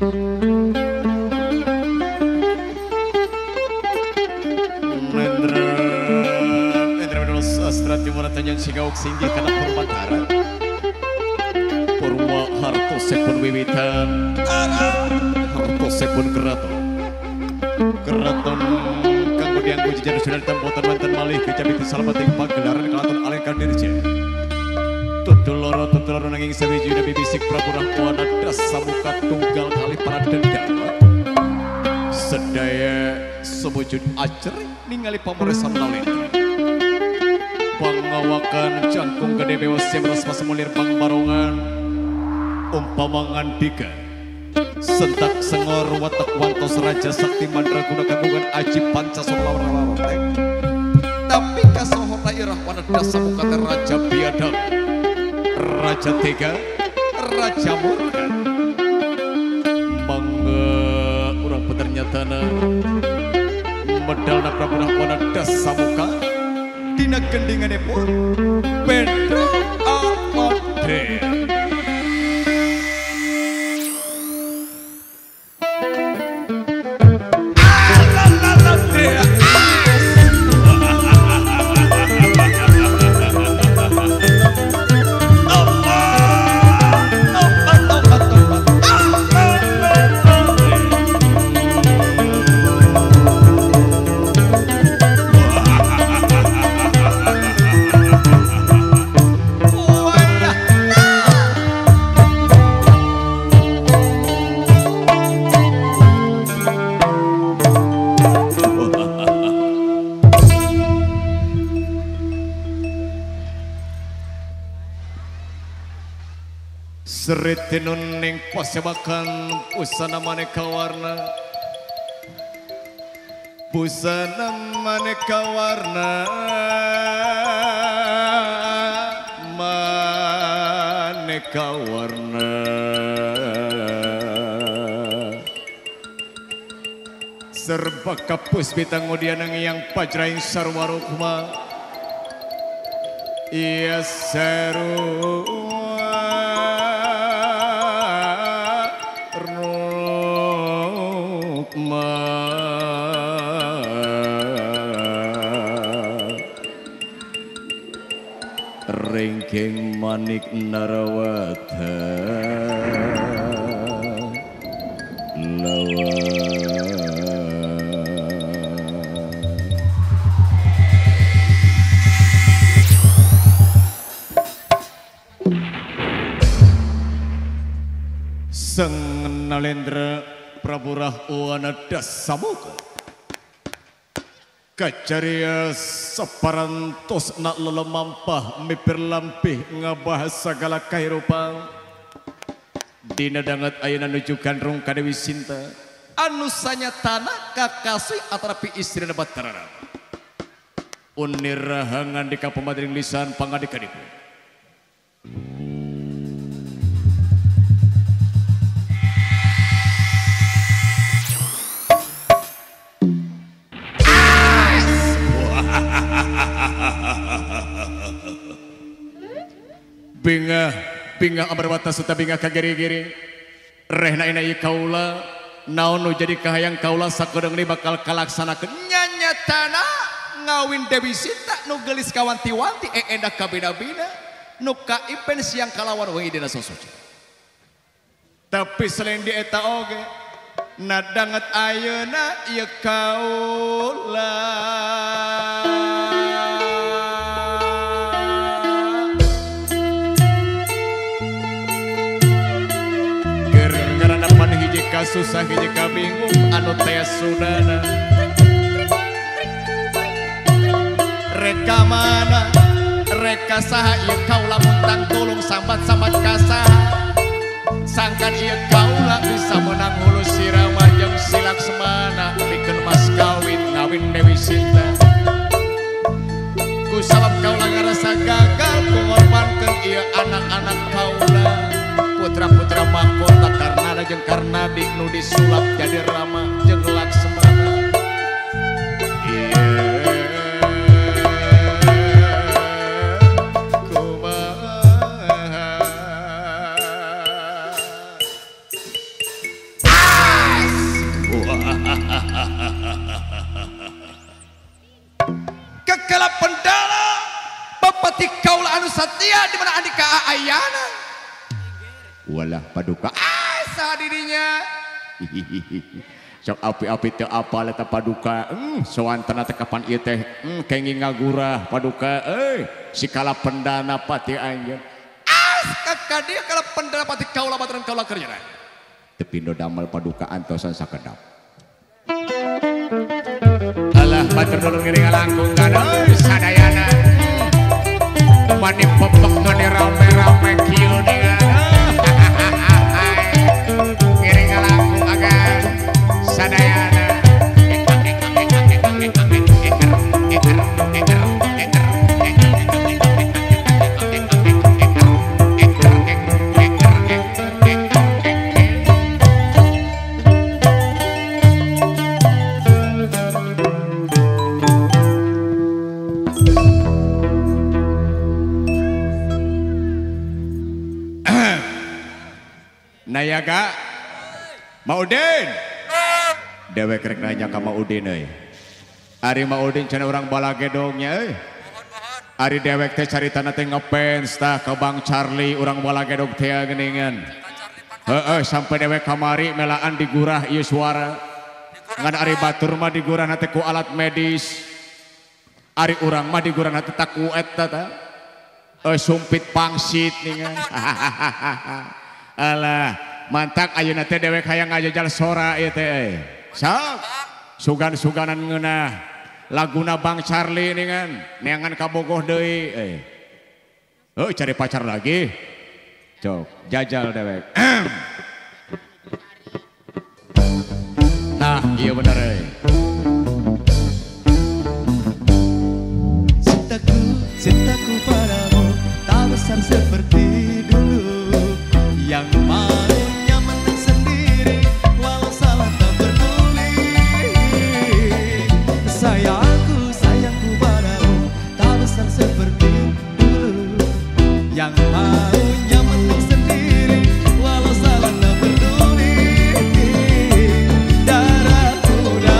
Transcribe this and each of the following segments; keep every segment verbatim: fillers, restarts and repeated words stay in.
Nendra Nendra Menurut Sastra Timur Tanjung Sigauk Singgih Karena Purwantara Purwa Harto Sepun Wiwitan Harto Sepun Keraton Keraton Kemudian Gujijan Sudah Tempotan Mantan Malih Kejabitan Salamating Pagelaran Kelaton Alengkan Dirje Tutuloro Tutuloro Nanging Sawiji Nabi Bisik Prabu Rahwana Dasamuka Tunggal Kali Para Dendam Sedaya Semujud Acer Ningali Pamoresan Nalendra Pangawakan Jangkung Gede Bewa Semras Masemulir Bang Barongan Umpamangan Dika Sentak Sengor Watak Wantos Raja Sakti Mandraguna Kagungan Aji Pancasur Lawan Larotek Tapi kasohor Lairah Wana Dasamuka Raja Biadab Raja Tega Raja Murka Mangga Urang Peternyatana Medalna Prabu Rahwana Dasamuka Dina gendingannya pun Pedro Amade Seritinun ning pasebakan busana maneka warna busana maneka warna maneka warna serba kapus bitang udianang yang pajraing sarwarukma iya seru Rengkeng Manik Narawata Lawa Sang Nalendra Prabu Rahwana Dasamuka Kacaria separantos nak lelemampah mipir lampih ngabahas segala kehidupan dina dangat ayana nuju gandrung kadewi Sinta anu sanyatana kakasih atrapi istri na Batarana unir rahangan di kapemadring lisan pangadikadipu Binga, binga amarwata suta binga kagiri-giri rehna ina ieu kaula naon nu jadi kahayang kaula sakedeung ni bakal kalaksanakeun nyanyatana ngawin Dewi Sinta nu geulis kawanti-wanti e endah kabina-bina nu kaipen siang kalawan wengi dina sosojo tapi selain di eta oge nadanget ayeuna ieu kaula kasusah hiji kabingung anu teh sudana reka mana reka saha ieu kaula muntang tulung sambat-sambat kasaha sangkan ieu kaula bisa menang hulu sirama jeung silak semana pikeun mas kawin ngawin Dewi Sinta ku sabab kaula ngarasa gagal ngorbankeun ieu anak-anak kaula putra-putra mahkota Karnada jeung Karnadi nu disulap jadi Rama jeung Laksmana ieu kumaha Walah paduka asa dirinya. Sok api-api teu apal eta paduka. Hmm, soan tana teh kapan ieu teh? Hmm, kenging ngagurah paduka euy. Sikala pendana pati anjeun. As ka dia kala pendana pati kaula baturan kaula kerjana. Teu pindo damel paduka antosan sakedap. Alah batur dulur ngiring langkung kan euy sadayana. Mani pepek mani rame-rame kieu dengan. Ngiring langkung agan sadayana. Nayaga Maudin dewek rek nanya ka Maudin euy. Ari Maudin cenah urang balagedongnya euy. Ari dewek teh caritana teh ngefans tah ka Bang Charlie urang balagedong teh geuningan. Heeh sampai dewek kamari melaan digurah ieu suara. Ngan ari batur mah digurahna teh ku alat medis. Ari urang mah digurahna teh ku eta tah. Eh sumpit pangsit ningan. Alah mantak ayeuna teh dewek hayang ngajajal sora ieu teh. Sok sugan-suganan ngeunah laguna Bang Charlie ningan neangan ka bogoh deui euy. Heuh cari pacar lagi. Cok jajal dewek. Nah ieu bener euy. Cintaku, cintaku padamu tak besar seperti dulu. Yang maunya menang sendiri walau salah tak peduli. Sayangku, sayangku padamu tak besar seperti dulu. Yang maunya menang sendiri walau salah tak peduli. Darah muda.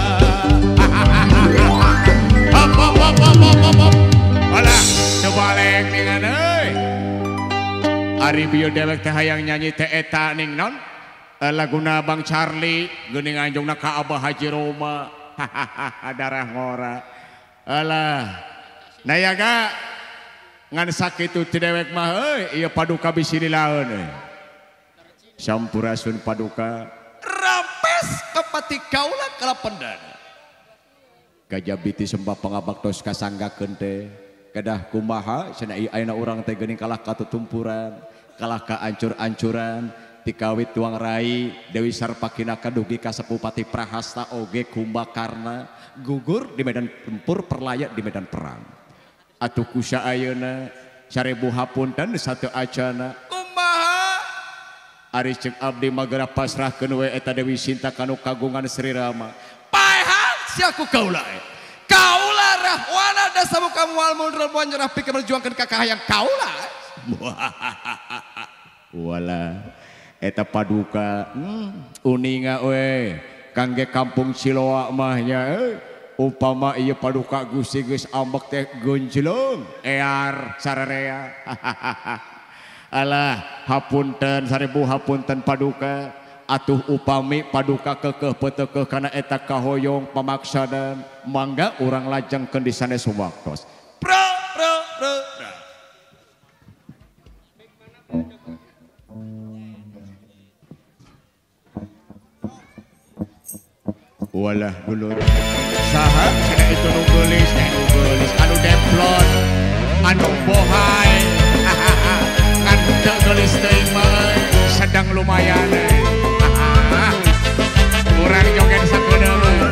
Hop hop hop hop hop hop. Alah tebaleng ningan euy. Ari bieu dewek teh hayang nyanyi teh eta ning non laguna Bang Charlie geuning anjungna ka Abah Haji Roma. Darah ngora. Alah nayaga ngan sakitu ti dewek mah euy ieu paduka bisi dilaeun euy. Sampurasun paduka rampes ka pati kaula kala pendana. Kajabiti sembah pangabaktos kasanggakeun teh. Kedah kumaha cenah ieu ayeuna urang teh geuning kalah katutumpuran. Kalah kaancur-ancuran tikawit tuang rai Dewi Sarpakina kadugi ka Sepupati Prahasta oge kumbakarna gugur di medan tempur perlayat di medan perang. Atuh kusa ayeuna sarebu hapunten satu acana kumaha ari ceuk abdi magera pasrahkeun we eta Dewi Sinta kanu kagungan Sri Rama. Paehan sia ku kaula kaula rahwana da samuka moal mundur moal nyerah pikeun berjuangkeun ka kahayang kaula. Wala eta paduka hmm, uninga we kangge kampung Ciloa mahnya eh. Upama ieu paduka Gusti geus ambek teh gonjlong ear sararea. Alah hapunten sarebu hapunten paduka atuh upami paduka kekeh peteukeun kana eta kahoyong pamaksadan mangga urang lajengkeun di sanes waktos. Pro pro pro pro. Walah dulur saha cenah itu nu geulis teh nu geulis anu demplon anu bohai kan teu geulis teuing mah sedang lumayan urang joget sakedeuleuh.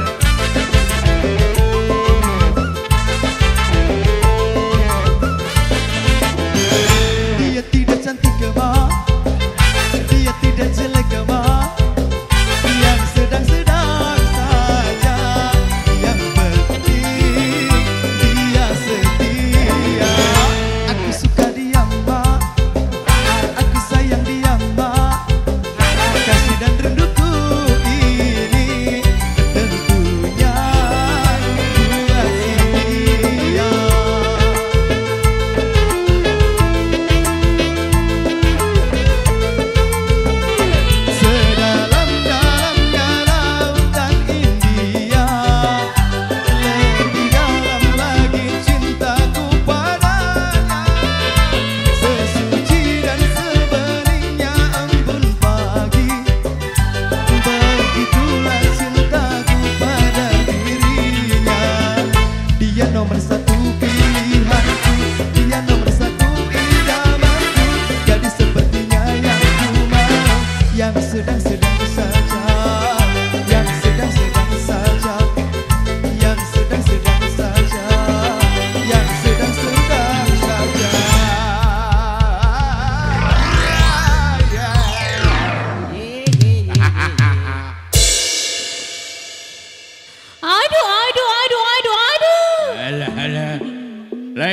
Dia tidak cantik kemah, dia tidak jelek kemah, yang sedang-sedang saja, yang penting dia setia. Aku suka dia mah, aku sayang dia mah,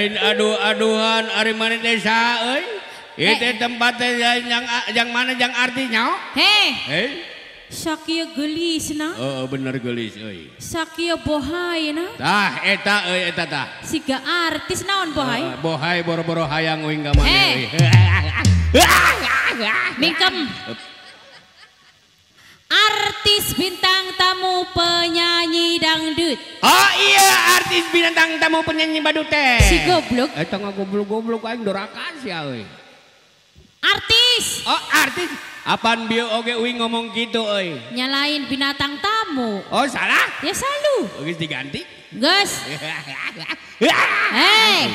lain aduh-aduhan ari mana desa euy. Itu tempatnya yang yang mana yang artinya? Heh. Hei. Sakia gelis na. Oh bener gelis euy. Sakia bohai na. Tah eta euy eta tah. Siga artis naon bohai? Uh, bohai boro-boro hayang uing ka mana euy. Mingkem. Artis bintang tamu penyanyi dangdut. Oh iya artis bintang tamu penyanyi badut teh. Si goblok. Eta ngogoblok-goblok aing dorakan sia euy. Artis. Oh artis. Apaan bieu oge uing ngomong gitu euy. Nyalain binatang tamu. Oh salah? Ya selalu. Geus diganti. Gus. Hei.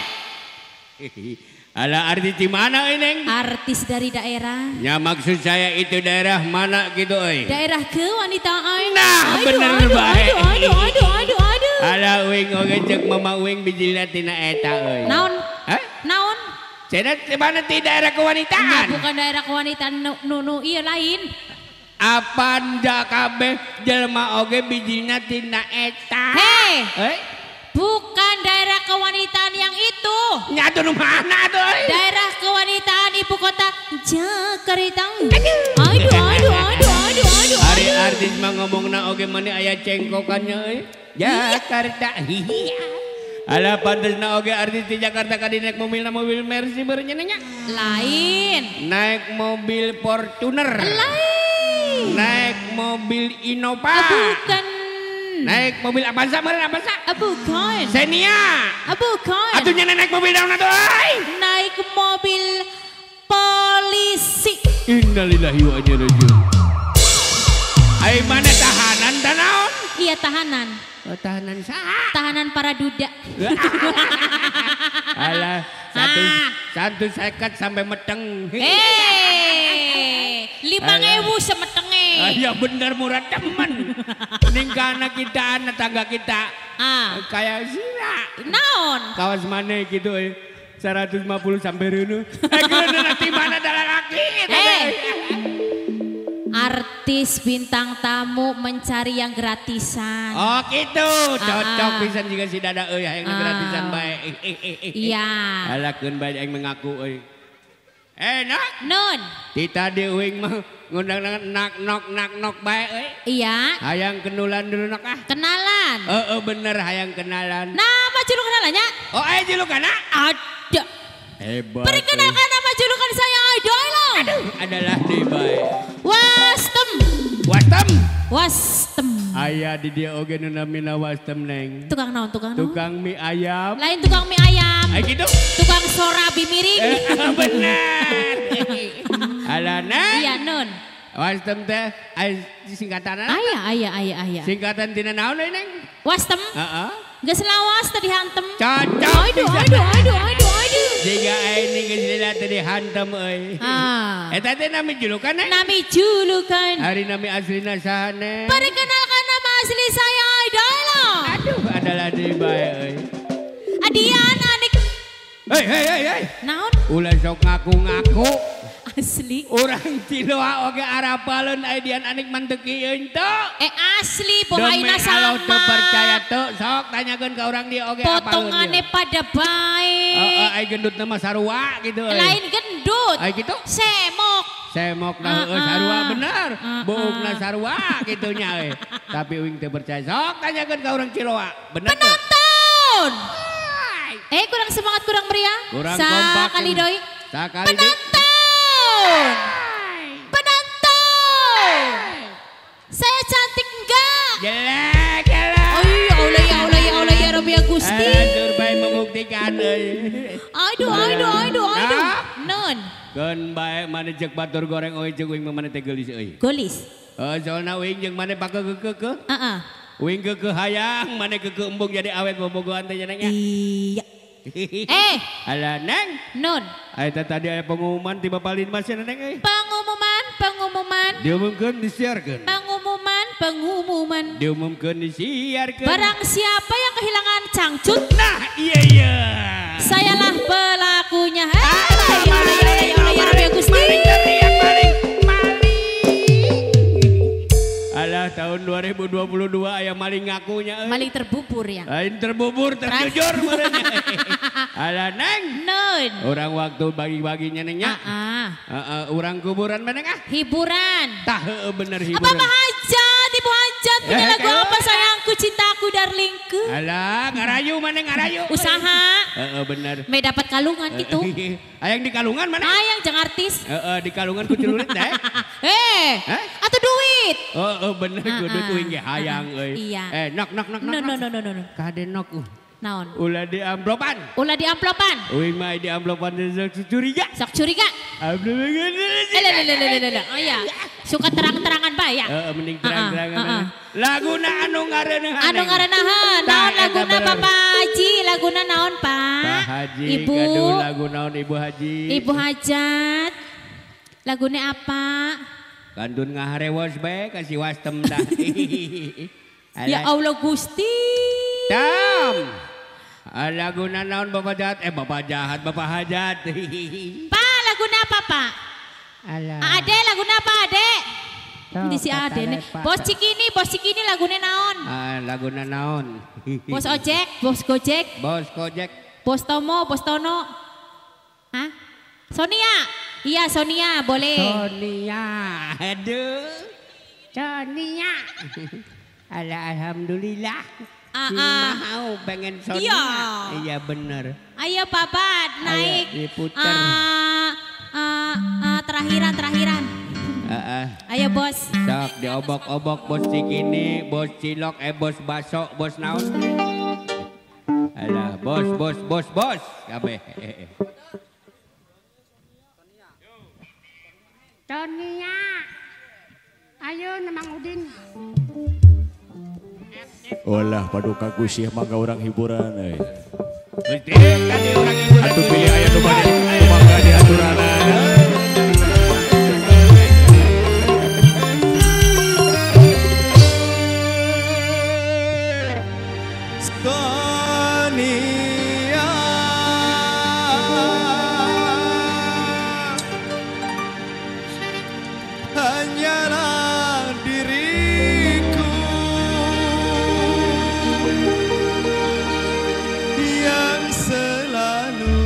Ala artis di mana euy Neng? Artis dari daerah. Ya maksud saya itu daerah mana gitu euy. Daerah kewanitaan. Nah, aduh, bener aduh, bae. Aduh, aduh, aduh, aduh, aduh. Ala uing oge ceuk mama uing bijilna tina eta euy. Naon? Hah? Naon? Cenah di mana di daerah Ya, kewanitaan? bukan daerah kewanitaan nu, nu, nu iya lain. Apanda kabeh jelema oge bijilna tina eta. Hei, Euy, bukan daerah kewanitaan yang itu. nyatu nu mana tuh euy? Daerah kewanitaan ibu kota Jakarta. Aduh, aduh, aduh, aduh, aduh. Ari artis mah ngomongna oge mani aya cengkokannya euy. Jakarta. Hihi. Ala pantesna oge artis di Jakarta kadi naik mobil na mobil Mercy beurnya nya. Lain. Naik mobil Fortuner. Lain. Naik mobil Innova. Ah, bukan. Naik mobil Avanza meureun Avanza. Ah, bukan. Xenia. Ah, bukan. Atunya naik mobil daun atuh euy. Naik mobil polisi. Innalillahi wa inna ilaihi raji'un. Ai mana tahanan da naon? Iya tahanan. Oh, tahanan saha? Tahanan para duda. Alah, satu Ah. satu seket sampai meteng. Eh, lima ewu semetenge. Ah, ya bener murah temen. Ningkana kita anak tangga kita. Ah, Kayak sira. naon? Kawas mana gitu eh. seratus lima puluh sampai reunu. Eh kudu nanti mana dalam laki. Eh, artis bintang tamu mencari yang gratisan. Oh gitu, cocok Ah. pisan juga si dada euy hayang Ah. gratisan bae. Iya. Alakeun bae aing mengaku euy. Eh nak, Nun. kita di uing mah ngundang nak nok nak nok bae euy. Iya. Hayang kenulan dulu nak ah. Kenalan. Heeh bener hayang kenalan. Nama julukan kenalannya? Oh eh julukan ah. Ada. Hebat. Perkenalkan nama julukan saya Idola. Adalah di bae. Wastem. Wastem. Wastem. Aya di dia oge nu namina wastem neng. Tukang naon? Tukang naon? Tukang mie ayam. Lain tukang mie ayam. Ay gitu. Tukang sorabi miring. Eh, bener. Alana. Iya Nun. Wastem teh ay singkatan apa? Ayah, ayah, ayah, ayah. Singkatan tina naon euy neng? Wastem. Heeh. Geus lawas tadi hantem. Cocok. Aduh, aduh, aduh, aduh, aduh. Jika ini geus lila tadi hantem euy. Ah. Eta teh nami julukan neng? Nami julukan. Hari nami aslina saha neng? Perkenalkan nama asli saya Idola. Aduh adalah di bae euy. Adian anik. Hei hei hei hei. Naon? Ulah sok ngaku-ngaku. Asli. Orang Ciloa oge arapaleun aya dian anik manteki teu. Eh asli pohaina Demi Allah sama. teu percaya teu sok tanyakeun ka urang dia oge Potongane pada baik. Heeh ai gendut nama sarua gitu euy. Lain gendut. Ai gitu. Semok. Semok na heueuh Uh-uh. sarua bener. Uh-uh. Buukna sarua gitunya euy. Tapi uing teu percaya sok tanyakeun ka urang Ciloa. Bener teu? Penonton. Eh kurang semangat kurang meriah. Kurang kompak. Sakali doi. Sakali deui. Penonton. Penonton. Saya cantik enggak? Jelek jelek. Oh ya Allah ya Allah ya Allah ya Rabbi ya Gusti. Atur bae membuktikan euy. Aduh aduh aduh aduh. Nah. Non. Keun bae mana cek batur goreng euy jeung uing mana teh geulis euy. Golis. Heuh soalna uing jeung mana pakeukeukeukeuk. Heeh. Uing keukeuh hayang mana keukeuh embung jadi awet bobogohan teh cenah nya. Iya. Eh, Alah neng. non. Eta tadi aya pengumuman ti Bapak Linmas cenah neng euy. Pengumuman, pengumuman, Diumumkeun disiarkeun. pengumuman, pengumuman. Diumumkeun disiarkeun. Barang siapa yang kehilangan cangcut, Nah, iya iya. sayalah pelakunya. Hei, Ah, ya Allah, ya Allah, ya Allah, ya Rabbi, ya Gusti. Maling teriak maling maling. Alah Alah tahun dua ribu dua puluh dua aya maling ngakunya. Maling terbubur ya. Lain terbubur terjujur merenya. Alah Neng. Non. Orang waktu bagi-baginya Nengnya. Ah, Heeh, urang kuburan mana ah? hiburan. Tah heueuh bener hiburan. Apa hajat, ibu hajat punya Eh, lagu kayak apa apa? sayangku, cintaku, darlingku. Alah ngarayu mana ngarayu. Usaha. Heeh bener. Me dapat kalungan gitu. Ayang di kalungan mana? Ayang jang artis. Heeh di kalungan ku celurit deh. Eh, Hah? atau duit. Oh, oh bener Ah, kudu ah. kuing ge hayang euy. Iya. Eh nok nok nok nok. No no nok. no no no no. Kade nok. uh. Naon? Ulah di amplopan. Ulah di amplopan. Uing mah di amplopan sok curiga. Sok curiga. Amplopan. Eh, le, le, le, le, le, le. Oh iya. Suka terang-terangan bae ya. Heeh mending Ah, ah, terang-terangan. ah, ah. Laguna anu ngareuneuhan. Anu ngarenahan, naon laguna Bapak Haji, laguna naon Pak? Pak Haji, Ibu, gaduh lagu naon Ibu Haji. Ibu Hajat, laguna apa? Kandun ngaharewos bae kasih wastem dah. Ya Allah Gusti. Tam. Laguna naon Bapak jahat, eh Bapak jahat, Bapak hajat. Pak, laguna apa Pak? Alah. Ade, laguna apa Ade? Tuh, Di si Ade nih. Pak, Bos Pak. Cikini, bos Cikini laguna naon? Ah, laguna naon. Bos ojek, bos gojek, Bos Kojek. bos Tomo, bos Tono. Hah? Sonia. Iya Sonia, boleh. Sonia. Aduh. Sonia. Alah, alhamdulillah. Ah, Si ah. mau pengen Sonia. Iya. Iya bener. Ayo Bapak naik. Ayo, diputer. Ah, ah, ah, terakhiran, terakhiran. Heeh. Ayo bos. Sok diobok-obok bos Cikini, bos Cilok, eh bos Baso, bos naon. Alah, bos, bos, bos, bos. Kabeh. Sonia, ayo Mang Udin. Olah paduka Gusti mangga orang hiburan euy. Gusti, tadi orang ibu Atuh pilih aya nu bade mangga di aturanana. Sonia, hanyalah diriku yang selalu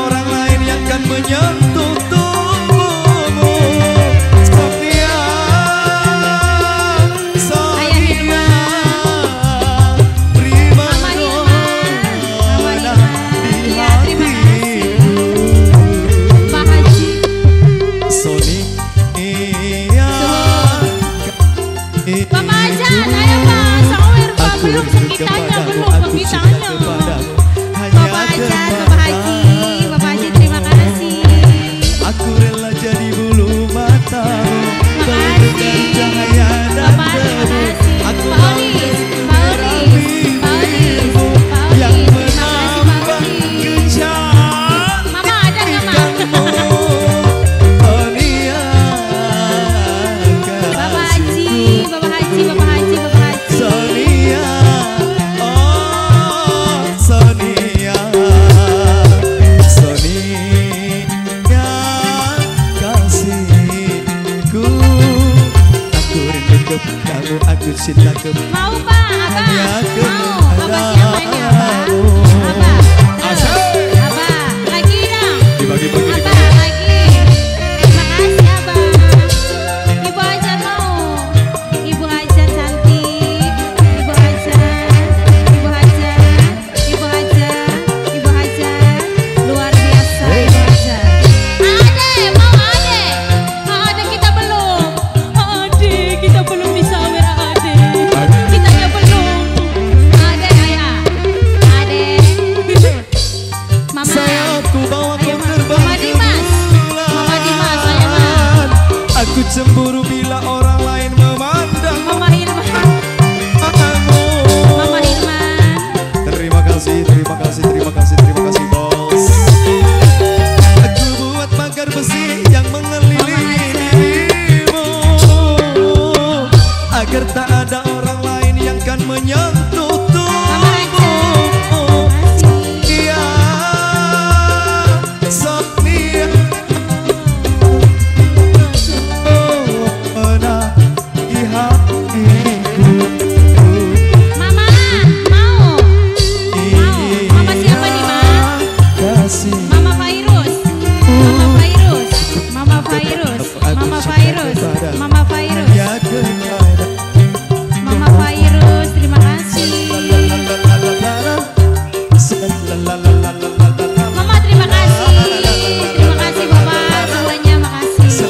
menyentuh tubuhmu. Sonia ditanya kepadamu, belum, aku belum cinta ditanya. kepadamu. Hanya Bapak Hajat, Bapak Haji, Bapak Haji terima kasih. Aku rela jadi bulu matamu, Makasih. bagaikan cahaya dan Bapak terima debu. kasih. Aku Pak mau Olis, jadi Pak Olis, Pak Olis, Pak yang Olis, terima kasih Pak menambah Olis. kecantikanmu. Mama ada nggak Mak? Oh Nia, Bapak Haji, Bapak Haji, Bapak Haji, Bapak Haji. Sonia, oh Sonia, Sonia kasihku. Aku rindu kepadamu, aku cinta kepadamu. Mau Pak, Abah? Hanya Mau? Bapak siapa ini Abah? Abah? Asik. Abah, lagi dong. Dibagi-bagi. Abah, lagi. Terima kasih Abah. Ibu Hajat mau. Ibu Hajat cantik. Ibu Hajat. Ibu Hajat. Ibu Hajat. Ibu Hajat. Luar biasa Ibu Hajat. Ade, mau Ade. Ade kita belum. Ade, kita belum disawer Ade. Kitanya belum. Ade, ayah. Ade. Mama. Sayang, aku bawa kau Ayo, Ma. terbang Mama ke Dimas. bulan. Mama Dimas, ayo, Ma. Aku cemburu bila orang lain memandang Mama Hilman. aku. Mama Hilman. Terima kasih, terima kasih, terima kasih, terima kasih bos. Aku buat pagar besi yang mengelilingi dirimu, agar tak ada orang lain yang kan menyentuh Mama tubuhmu. Kasih. Iya, Sonia. Oh, pernah di hatiku. Mama, mau. Mau. Mama siapa nih, Ma? Kasih. Mama Fairuz. Mama Fairuz. Mama Fairuz. Mama Fairuz. Mama Fairuz. Ya kepada Mama Fairuz, terima kasih. Mama terima kasih. Terima kasih Bapak semuanya, makasih.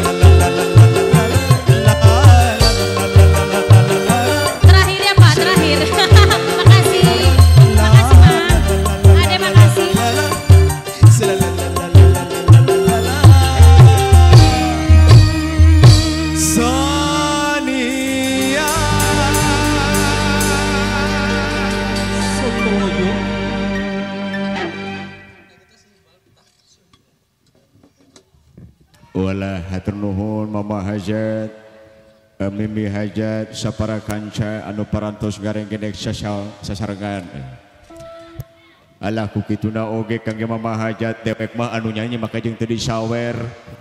Terakhir ya Pak, terakhir. makasih. Makasih Ma. Ade makasih. Sonia. Walah hatur nuhun Mama Hajat, eh, Mimi Hajat, sapara kanca anu parantos gareng gedek sasal sasarengan. Alah ku kituna oge kangge Mama Hajat dewek mah anu nyanyi maka jeung teu disawer.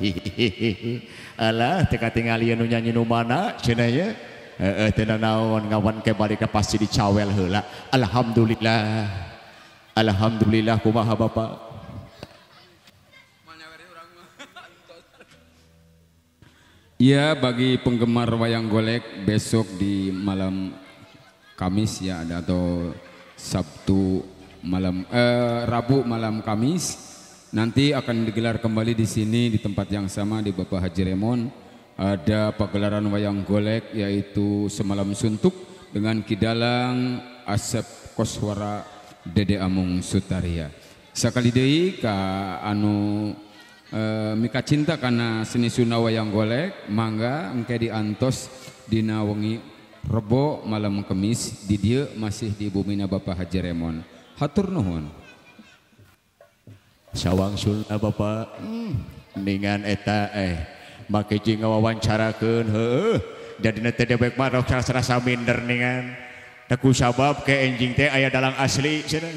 Alah teu katingali anu nyanyi nu mana cenah ye. Heeh teu naon ngawan ke balik pasti dicawel heula. Alhamdulillah. Alhamdulillah kumaha Bapak. Ya, bagi penggemar wayang golek besok di malam Kamis ya ada atau Sabtu malam eh, Rabu malam Kamis nanti akan digelar kembali di sini di tempat yang sama di Bapak Haji Remon. Ada pagelaran wayang golek yaitu Semalam Suntuk dengan Kidalang Asep Koswara Dede Amung Sutaria. Sakali deui ka anu Uh, mika cinta karena seni sunda wayang golek mangga engke diantos dina wengi Rebo malam Kemis di dieu masih di bumina Bapak Haji Remon. Hatur nuhun. Sawang sulna Bapak hmm, ningan eta eh make jeung ngawawancarakeun heueuh jadina teh debek mah rok rasa minder ningan da ku sabab ke enjing teh aya dalang asli cenah.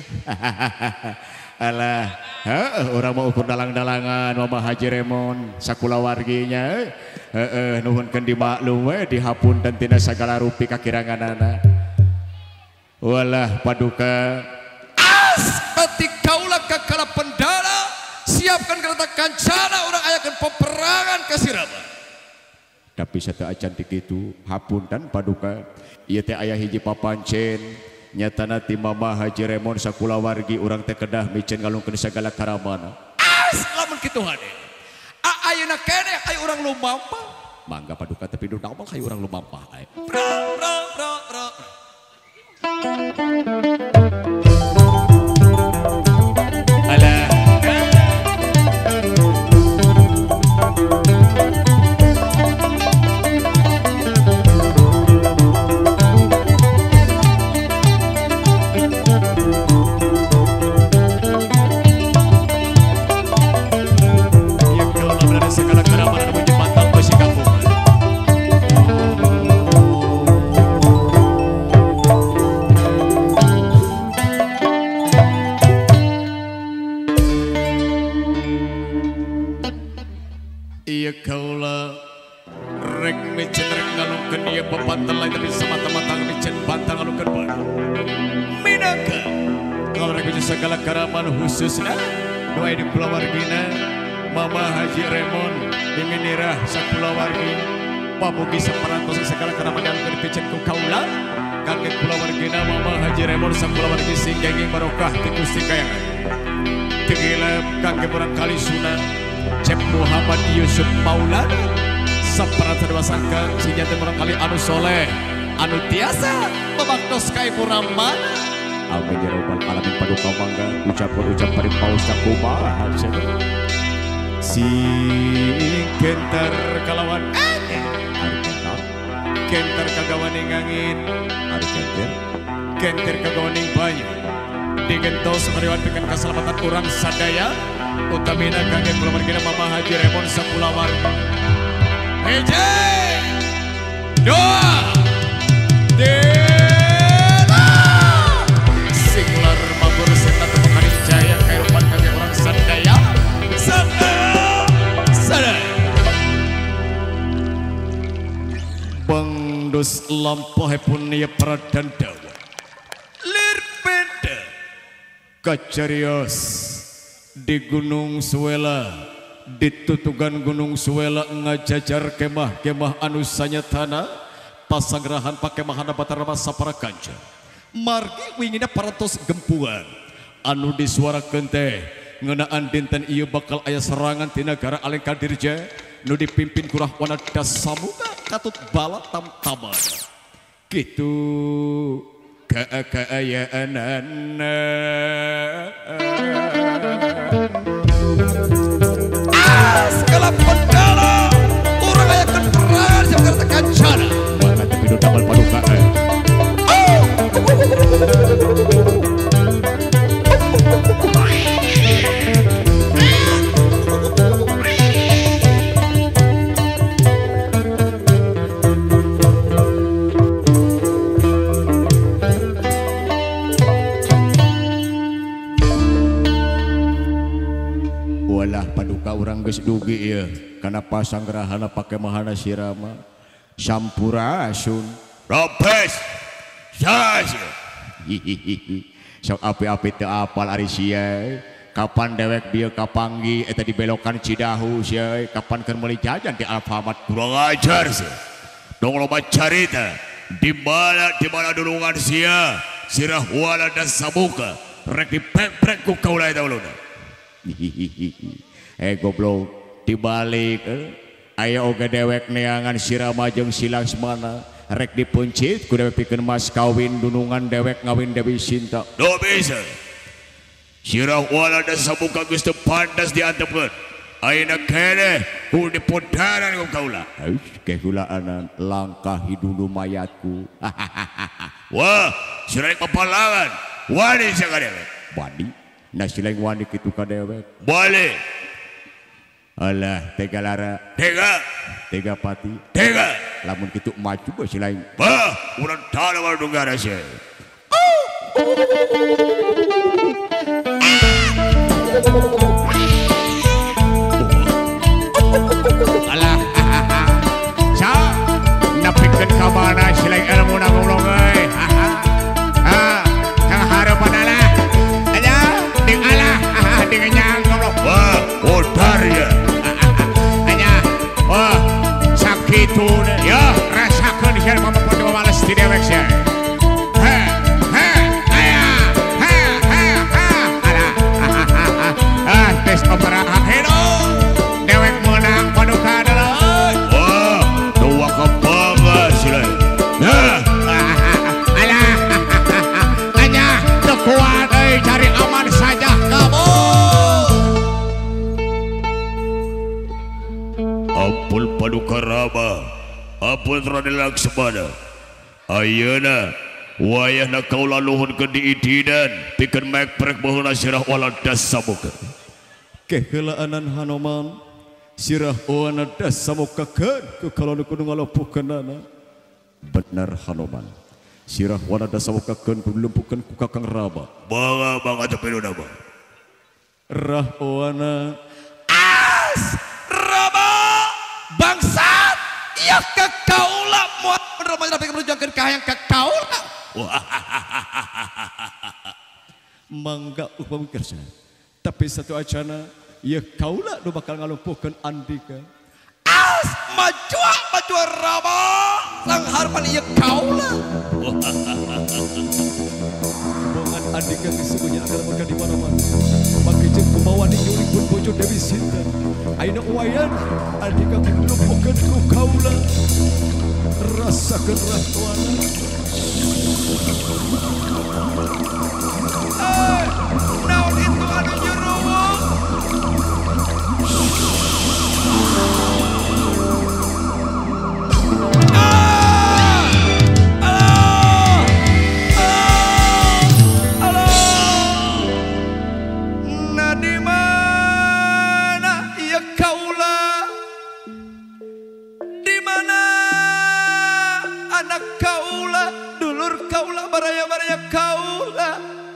Alah, heeh urang mau ukur dalang-dalangan Mama Haji Remon sakulawarginya heeh nuhunkeun dimaklum we dihapunten tina sagala rupi kakiranganana. Walah paduka as ati kaula kakala pendana siapkan kereta kancana urang ayakeun peperangan ka Sirama. Tapi satu acan ti kitu hapunten paduka ieu teh aya hiji papancen nyatana ti Mama Haji Remon sakulawargi urang teh kedah micen ngalungkeun sagala karamana. As lamun kitu hade. A ayeuna keneh aya urang lumampah. Mangga paduka tapi nu naon aya urang lumampah aya. Bra bra bra bra. Alah. Yang kau berada segala keramanan menjembatan besi kampung. Iya kaulah rek mecen rek ngalungkeun ieu bebantal lain tapi semata-mata mecen bantal ngalungkeun bae. Minangka kalau rek mecen segala karaman khususna nu aya di kulawargina Mama Haji Remon diminirah sakulawargi pamugi saparantos segala karaman yang dipicen ku kaula kangge kulawargina Mama Haji Remon sakulawargi sing genging barokah ti Gusti kayangan. Tegilep kangge barangkali sunah Cep Muhammad Yusuf Maulana saparata dewasangkan sinjata barangkali anu soleh anu tiasa mebaktos kai puraman. Amin ya rabbal alamin paduka mangga ucapkeun ucapan paus sakumaha si kenter kalawan ari kenter kenter kagawaning angin ari kenter kenter kagawaning banyu digentos mariwan dengan keselamatan urang sadaya utamina kangge kulawargina Mama Haji Remon sakulawargi. Hiji dua tiga singlar mabur setan tepakaning jaya kairupan kangge urang sadaya sadaya sadaya bangdos lampahe pun ieu pradan dawa lir peda kacarios di Gunung Suwela di tutugan Gunung Suwela ngajajar kemah-kemah anu sanyatana pasangrahan pakemahana Batarama sapara kanca margi wingina parantos gempuan anu disuarakeun teh ngeunaan dinten ieu bakal aya serangan ti nagara Alengka Dirja nu dipimpin ku Rahwana Dasamuka katut bala tamtaman kitu kaayaanan segala pendala orang aya keterangan Jakarta Kancana maka tapi do damel paduka walah paduka urang geus dugi ieu kana pasangrahana pakemahana sirama sampurasun robes sas sok api-api teu apal ari sia kapan dewek dieu kapanggi eta dibelokan Cidahu sia kapan keur meuli jajan di Alfamart kurang ajar sia dong loba carita di mana di mana dulungan sia sirah wala dan sabuka rek dipemprek ku kaula eta uluna. Eh goblok dibalik eh. Aya oge dewek neangan sirama jeung si Laksmana rek dipuncit ku dewek pikeun mas kawin dunungan dewek ngawin Dewi Sinta do bisa sirah wala dan sabuka geus teu pantas diantepkeun ayeuna keneh ku dipodaran ku kaula ais kehulaanan langkah hidulu mayatku wah sirah papalangan wani sakadewek wani nah sileng wani kitu ka dewek boleh alah tega lara tega tega pati tega lamun kitu maju bae sileng bah urang tara wal dunggara sia alah sa napikeun ka mana sileng ilmu na ngulung euy ha kang harapan alah aja ding alah ding nyang goblok wah odar ya wah sakitu ya rasakeun sia mama podo males di dewek sia he he aya he he he ala ah Apun Raden Laksmana. Ayeuna wayahna kaula luhurkeun diidinan pikeun mekprek baheula sirah wala dasamuka. Kehelaanan Hanoman sirah wana dasamukakeun ku kalana kudu ngalopukeunana. Benar Hanoman. Sirah wana dasamukakeun ku lumpukeun ku Kakang Rama. Bangga bangga tepeluna bang. Rahwana as Rama bangsat ya ka kaula moal Rama tapi menunjukkan kahayang ka kaula. Mangga upami kerja. Tapi satu acana ya kaula nu bakal ngalumpuhkeun Andika. As majua majua Rama sang harpan ya kaula. Bongan Andika sesungguhnya akan mereka di mana-mana. Maka jeung kumawa di nyuripun bojo Dewi Sinta. Ayeuna uwayan Andika ngalumpuhkeun ku kaula. Rasakeun rahwana. Eh, naon itu anu nyeruwung? Ah! Alah! Alah! Alah! Na di mana ieu kaula? Di mana anak kaula, dulur kaula, baraya-baraya kaula?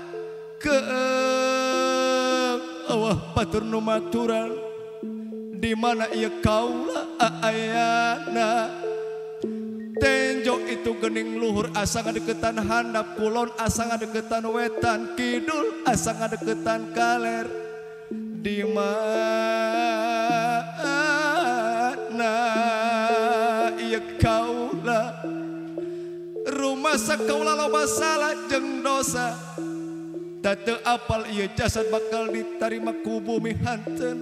Keeng awah batur nu maturan di mana ieu kaula ayana tenjo itu geuning luhur asa ngadeukeutan handap kulon asa ngadeukeutan wetan kidul asa ngadeukeutan kaler di mana ieu kaula rumah sakaula loba salah jeung dosa. Teu apal ieu jasad bakal ditarima ku bumi hanteuna.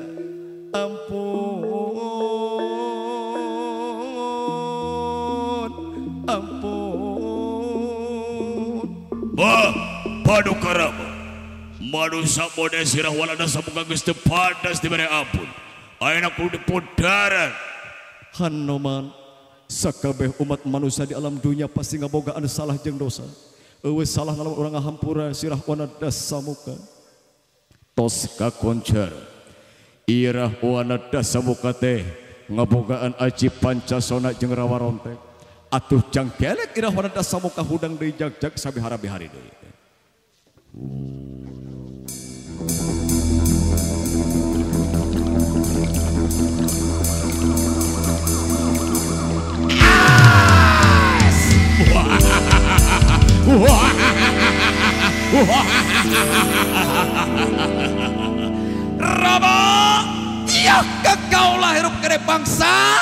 Ampun, ampun. Bah, paduka Rama. Manusia mode sirah walada samuka geus teu pantas dibere ampun. Ayeuna kudu dipudaran. Hanoman, sakabeh umat manusia di alam dunia pasti ngabogaan salah jeung dosa. Eueuh salah ngalamun urang ngahampura sirah wana dasamuka. Tos kakoncer irah wana dasamuka teh ngabogaan aji pancasona jeung rawa rontek. Atuh jangkelek irah wana dasamuka hudang deui jag-jag sabihara-bihari deui. Rama, iya kaula hirup kene bangsa.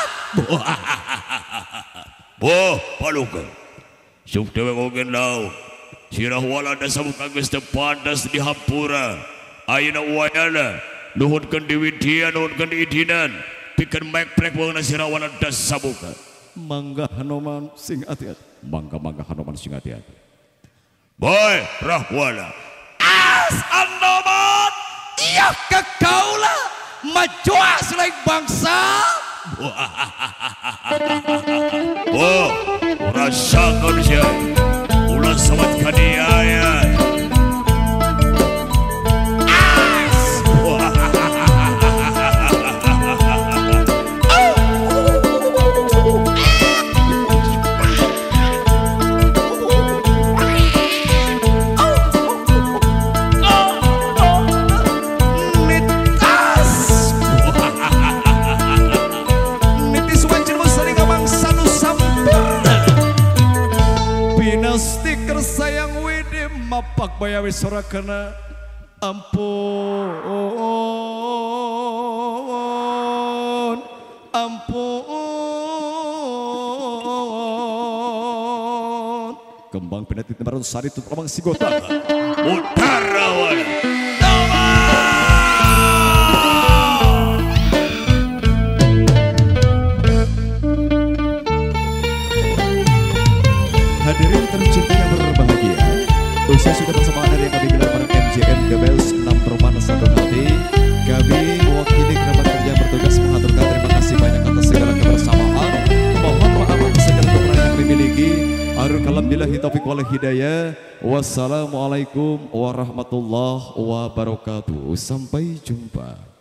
Boh, paduka. Suk dewe oge naon. Sirah walada samuka geus teu pantas dihampura. Ayeuna uayana nuhunkeun diwidian nuhunkeun diidinan pikeun mekprek baheula sirah walada samuka. Mangga Hanoman sing ati-ati. Mangga mangga Hanoman sing ati-ati. Boy, Rahwana. As Hanoman, iya ka kaula majua selain bangsa. Oh, rasakan siya. Ulah sabat kadiayan. As. Stiker sayang widi mapak bayawi sorakana ampun ampun Kembang penati tembaran sari tu pamang sigota. Utarawan. Hadirin tercinta yang berbahagia, usia sudah bersama anda yang kami bilang pada M J M Gabels enam perumahan satu hati. Kami mewakili kerabat kerja bertugas mengaturkan terima kasih banyak atas segala kebersamaan. Mohon maaf taufik wal hidayah. Wassalamualaikum warahmatullahi wabarakatuh. Sampai jumpa.